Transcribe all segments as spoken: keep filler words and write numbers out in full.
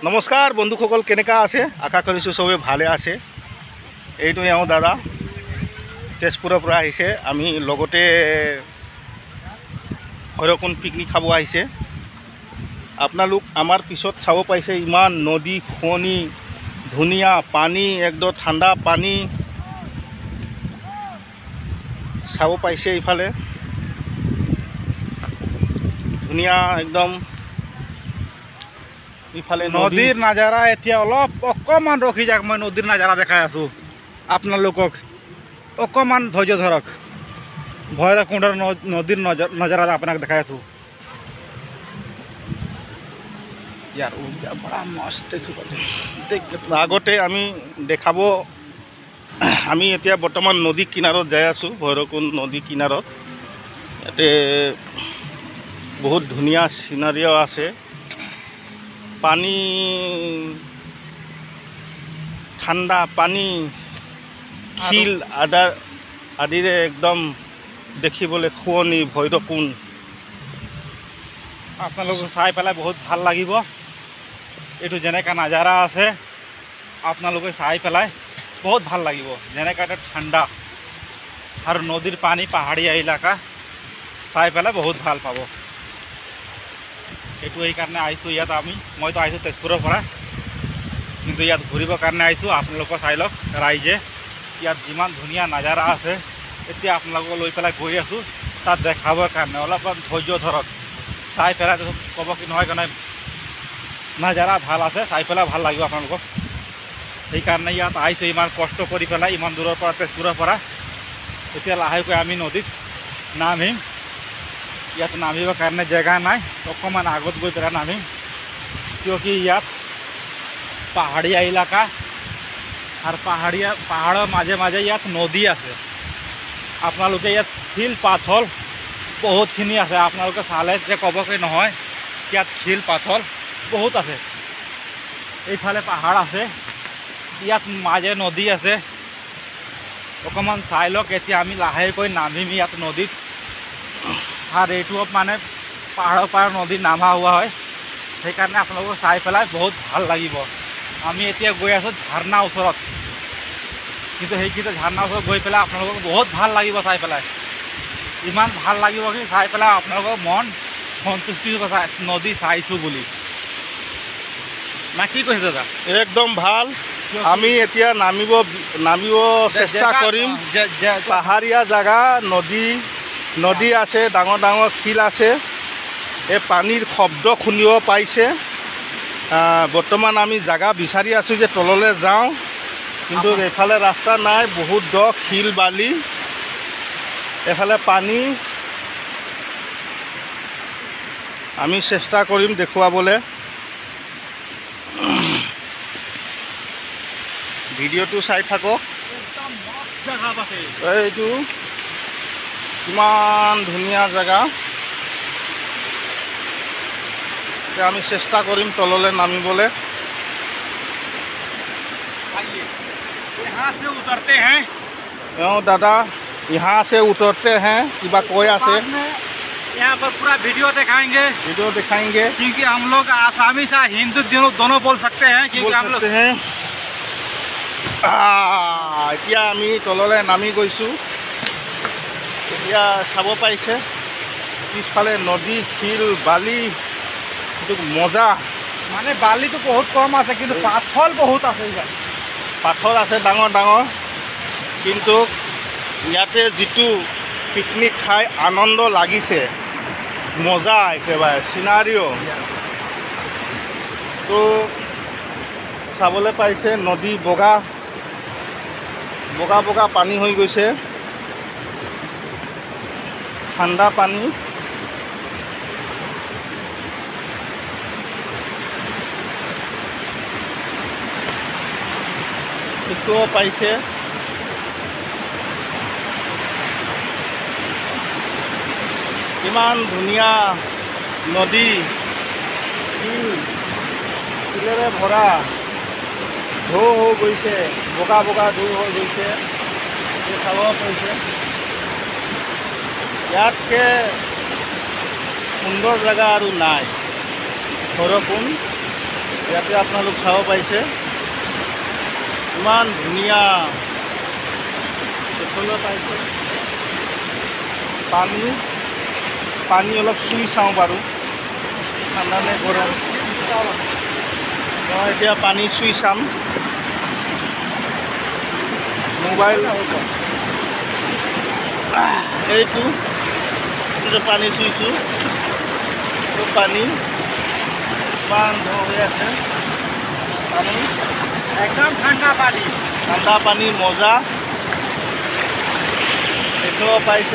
নমস্কাৰ বন্ধুসকল, কেনেকা আছে? আশা কৰিছোঁ চবে ভালে আছে। এইটো এওঁ দাদা তেজপুৰৰ পৰা আহিছে। আমি লগতে ভৈৰৱকুণ্ড পিকনিক খাব আহিছে। আপোনালোক আমাৰ পিছত চাব পাইছে, ইমান নদী শুৱনি, ধুনীয়া পানী, একদম ঠাণ্ডা পানী চাব পাইছে। ইফালে ধুনীয়া একদম, ইফালে নদীৰ নাজাৰা। এতিয়া অলপ অকণমান ৰখি যাওক, মই নদীৰ নাজাৰা দেখাই আছোঁ আপোনালোকক। অকণমান ধৈৰ্য ধৰক, ভৈৰৱকুণ্ডৰ নদীৰ নজাৰা আপোনাক দেখাই আছোঁ। ইয়াৰ বৰা মস্ত আগতে আমি দেখাব। আমি এতিয়া বৰ্তমান নদী কিনাৰত যাই আছোঁ, ভৈৰৱকুণ্ড নদী কিনাৰত। ইয়াতে বহুত ধুনীয়া চিনাৰীও আছে। পানী, ঠাণ্ডা পানী, শিল আদা আদিৰে একদম দেখিবলৈ শুৱনি ভৈৰৱকুণ্ড। আপোনালোকক চাই পেলাই বহুত ভাল লাগিব। এইটো যেনেকৈ নাজাৰা আছে, আপোনালোকে চাই পেলাই বহুত ভাল লাগিব। যেনেকৈ এটা ঠাণ্ডা আৰু নদীৰ পানী, পাহাৰীয়া এলেকা চাই পেলাই বহুত ভাল পাব। এইটো এইকাৰণে আহিছোঁ ইয়াত। আমি মইতো আহিছোঁ তেজপুৰৰ পৰা, কিন্তু ইয়াত ঘূৰিবৰ কাৰণে আহিছোঁ। আপোনালোকে চাই লওক ৰাইজে, ইয়াত যিমান ধুনীয়া নাজাৰা আছে। এতিয়া আপোনালোকক লৈ পেলাই গৈ আছোঁ তাত দেখাবৰ কাৰণে। অলপমান ধৈৰ্য ধৰক, চাই পেলাই ক'ব কি নহয় কাৰণে নাজাৰা ভাল আছে, চাই পেলাই ভাল লাগিব আপোনালোকক। সেইকাৰণে ইয়াত আহিছোঁ, ইমান কষ্ট কৰি পেলাই, ইমান দূৰৰ পৰা, তেজপুৰৰ পৰা। এতিয়া লাহেকৈ আমি নদীত নামিম। ইয়াত নামিবৰ কাৰণে জেগা নাই, অকণমান আগত গৈ পেলাই নামিম, কিয় কি ইয়াত পাহাৰীয়া এলেকা আৰু পাহাৰীয়া পাহাৰৰ মাজে মাজে ইয়াত নদী আছে। আপোনালোকে ইয়াত শিল পাথৰ বহুতখিনি আছে। আপোনালোকে চালে যে ক'ব কি নহয়, ইয়াত শিল পাথৰ বহুত আছে। এইফালে পাহাৰ আছে, ইয়াত মাজে নদী আছে। অকণমান চাই লওক। এতিয়া আমি লাহেকৈ নামিম ইয়াত নদীত। আৰু এইটো মানে পাহাৰৰ পৰা নদী নামা হোৱা হয়, সেইকাৰণে আপোনালোকক চাই পেলাই বহুত ভাল লাগিব। আমি এতিয়া গৈ আছোঁ ঝাৰণাৰ ওচৰত, কিন্তু সেইকেইটা ঝাৰণাৰ ওচৰত গৈ পেলাই আপোনালোকক বহুত ভাল লাগিব চাই পেলাই। ইমান ভাল লাগিব কি চাই পেলাই আপোনালোকৰ মন সন্তুষ্টি হ'ব, নদী চাইছোঁ বুলি। না কি কৈছে দাদা? একদম ভাল। আমি এতিয়া নামিব নামিব চেষ্টা কৰিম। পাহাৰীয়া জেগা, নদী নদী আছে, ডাঙৰ ডাঙৰ শিল আছে। এই পানীৰ শব্দ শুনিব পাইছে। বৰ্তমান আমি জেগা বিচাৰি আছোঁ যে তললৈ যাওঁ, কিন্তু এইফালে ৰাস্তা নাই, বহুত দ শিল বালি, এফালে পানী। আমি চেষ্টা কৰিম দেখুৱাবলৈ। ভিডিঅ'টো চাই থাকক। এইটো কিমান ধুনীয়া জেগা। এতিয়া আমি চেষ্টা কৰিম তললৈ নামিবলৈ। এওঁ দাদা यहाँ से उतरते हैं, किबा कोई आसे यहाँ पर पूरा वीडियो दिखाएंगे वीडियो दिखाएंगे क्योंकि हम लोग आसामी से हिंदी दोनों दोनों बोल सकते हैं, क्योंकि हम लोग हैं। এতিয়া আমি তললৈ নামি গৈছোঁ। এতিয়া চাব পাইছে পিছফালে নদী, শিল বালি, এইটো মজা। মানে বালিটো বহুত কম আছে, কিন্তু পাথৰ বহুত আছে। পাথৰ আছে ডাঙৰ ডাঙৰ, কিন্তু ইয়াতে যিটো পিকনিক খাই আনন্দ লাগিছে, মজা একেবাৰে চিনাৰিও তো চাবলৈ পাইছে। নদী বগা বগা বগা পানী হৈ গৈছে, ঠাণ্ডা পানী। এইটোও পাইছে। ইমান ধুনীয়া নদী, শিল শিলেৰে ভৰা, ঢৌ হৈ গৈছে, বগা বগা ঢৌ হৈ গৈছে। চাব পাৰিছে ইয়াতকৈ সুন্দৰ জেগা আৰু নাই। ভৈৰৱকুণ্ড ইয়াতে আপোনালোক চাব পাইছে ইমান ধুনীয়া দেখিবলৈ পাইছে পানী পানী অলপ চুই চাওঁ বাৰু ঠাণ্ডা নে গৰম মই এতিয়া পানী চুই চাম মোবাইল এইটো এইটো পানী চুইছোঁ পানী ইমান হৈ আছে পানী একদম ঠাণ্ডা পানী ঠাণ্ডা পানী মজা দেখিব পাইছে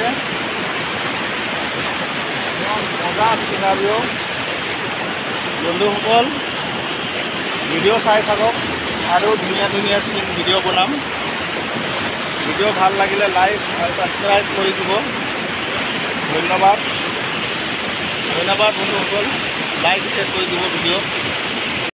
মজা চিনাৰিও বন্ধুসকল ভিডিঅ' চাই থাকক আৰু ধুনীয়া ধুনীয়া চিন ভিডিঅ' বনাম ভিডিঅ' ভাল লাগিলে লাইক আৰু ছাবস্ক্ৰাইব কৰি দিব ধন্যবাদ ধন্যবাদ বন্ধুসকল লাইক শ্বেয়াৰ কৰি দিব ভিডিঅ'